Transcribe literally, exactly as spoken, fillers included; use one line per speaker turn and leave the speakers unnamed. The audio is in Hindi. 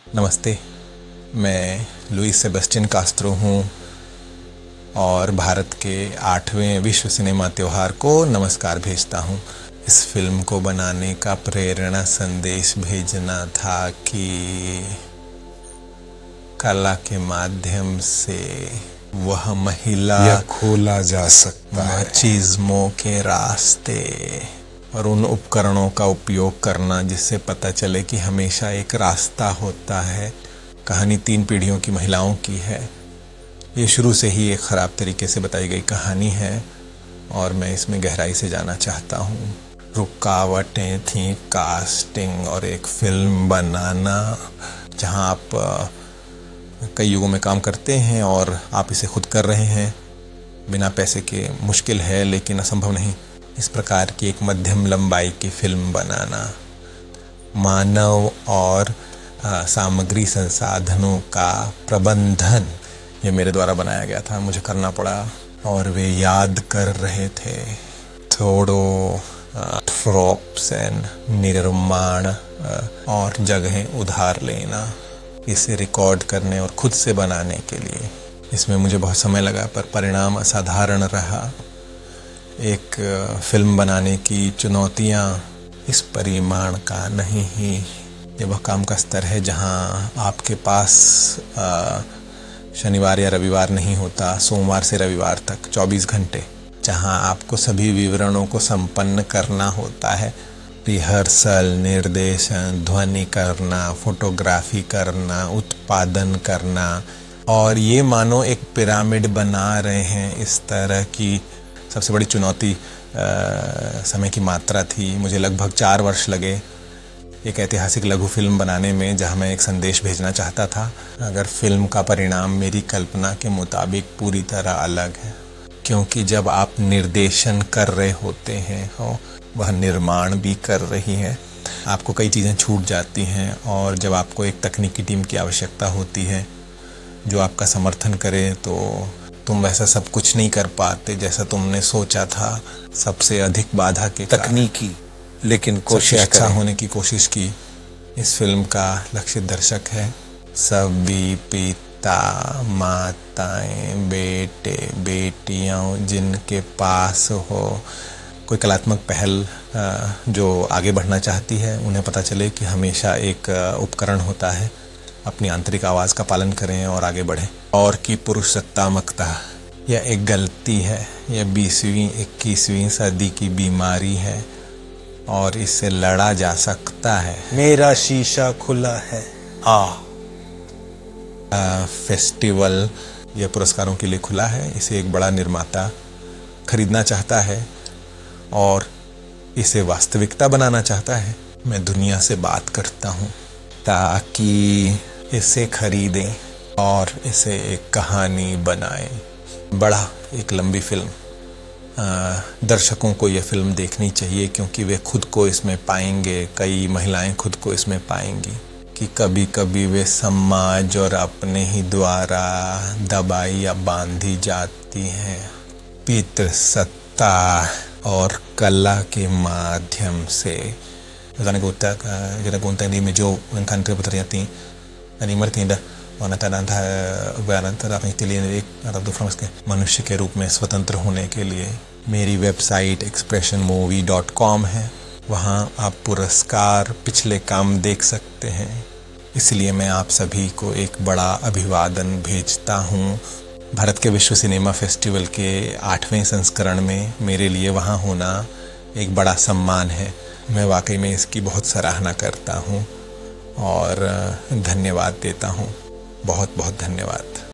नमस्ते, मैं लुइस सेबेस्टियन कास्त्रो हूँ और भारत के आठवें विश्व सिनेमा त्यौहार को नमस्कार भेजता हूँ। इस फिल्म को बनाने का प्रेरणा संदेश भेजना था कि कला के माध्यम से वह महिला
यह खोला जा सकता है
चीज़ों के रास्ते और उन उपकरणों का उपयोग करना जिससे पता चले कि हमेशा एक रास्ता होता है। कहानी तीन पीढ़ियों की महिलाओं की है। ये शुरू से ही एक ख़राब तरीके से बताई गई कहानी है और मैं इसमें गहराई से जाना चाहता हूँ। रुकावटें थीं कास्टिंग और एक फ़िल्म बनाना जहाँ आप कई युगों में काम करते हैं और आप इसे खुद कर रहे हैं बिना पैसे के। मुश्किल है लेकिन असंभव नहीं। इस प्रकार की एक मध्यम लंबाई की फिल्म बनाना, मानव और आ, सामग्री संसाधनों का प्रबंधन, ये मेरे द्वारा बनाया गया था, मुझे करना पड़ा। और वे याद कर रहे थे थोड़ो ट्रॉप्स एंड निर्माण और जगहें उधार लेना इसे रिकॉर्ड करने और खुद से बनाने के लिए। इसमें मुझे बहुत समय लगा पर परिणाम असाधारण रहा। एक फिल्म बनाने की चुनौतियाँ इस परिमाण का नहीं ही। ये वह काम का स्तर है जहाँ आपके पास आ, शनिवार या रविवार नहीं होता, सोमवार से रविवार तक चौबीस घंटे, जहाँ आपको सभी विवरणों को संपन्न करना होता है। रिहर्सल, निर्देशन, ध्वनि करना, फोटोग्राफी करना, उत्पादन करना। और ये मानो एक पिरामिड बना रहे हैं। इस तरह की सबसे बड़ी चुनौती आ, समय की मात्रा थी। मुझे लगभग चार वर्ष लगे एक ऐतिहासिक लघु फिल्म बनाने में जहां मैं एक संदेश भेजना चाहता था। अगर फिल्म का परिणाम मेरी कल्पना के मुताबिक पूरी तरह अलग है, क्योंकि जब आप निर्देशन कर रहे होते हैं हो वह निर्माण भी कर रही है, आपको कई चीज़ें छूट जाती हैं। और जब आपको एक तकनीकी टीम की आवश्यकता होती है जो आपका समर्थन करे, तो तुम वैसा सब कुछ नहीं कर पाते जैसा तुमने सोचा था। सबसे अधिक बाधा के
तकनीकी, लेकिन कोशिश
अच्छा होने की कोशिश की। इस फिल्म का लक्षित दर्शक है सभी पिता, माताएं, बेटे, बेटियां जिनके पास हो कोई कलात्मक पहल जो आगे बढ़ना चाहती है। उन्हें पता चले कि हमेशा एक उपकरण होता है। अपनी आंतरिक आवाज़ का पालन करें और आगे बढ़ें। और की पुरुषसत्तात्मकता यह एक गलती है। यह बीसवीं इक्कीसवीं सदी की बीमारी है और इससे लड़ा जा सकता है।
मेरा शीशा खुला है।
आ, आ फेस्टिवल यह पुरस्कारों के लिए खुला है। इसे एक बड़ा निर्माता खरीदना चाहता है और इसे वास्तविकता बनाना चाहता है। मैं दुनिया से बात करता हूँ ताकि इसे खरीदें और इसे एक कहानी बनाएं। बड़ा एक लंबी फिल्म। आ, दर्शकों को यह फिल्म देखनी चाहिए क्योंकि वे खुद को इसमें पाएंगे। कई महिलाएं खुद को इसमें पाएंगी कि कभी कभी वे समाज और अपने ही द्वारा दबाई या बांधी जाती हैं। पितृसत्ता और कला के माध्यम से Gana gota gana gonta ni mejo encantre putriati ani martinda और नतानंदा व्यानंतर अपनी तिलियन एक अरब फ्रांस के मनुष्य के रूप में स्वतंत्र होने के लिए मेरी website expression movie dot com है। वहाँ आप पुरस्कार पिछले काम देख सकते हैं। इसलिए मैं आप सभी को एक बड़ा अभिवादन भेजता हूँ। भारत के विश्व सिनेमा फेस्टिवल के आठवें संस्करण में मेरे लिए वहाँ होना एक बड़ा सम्मान है। मैं वाकई में इसकी बहुत सराहना करता हूँ और धन्यवाद देता हूँ। बहुत बहुत धन्यवाद।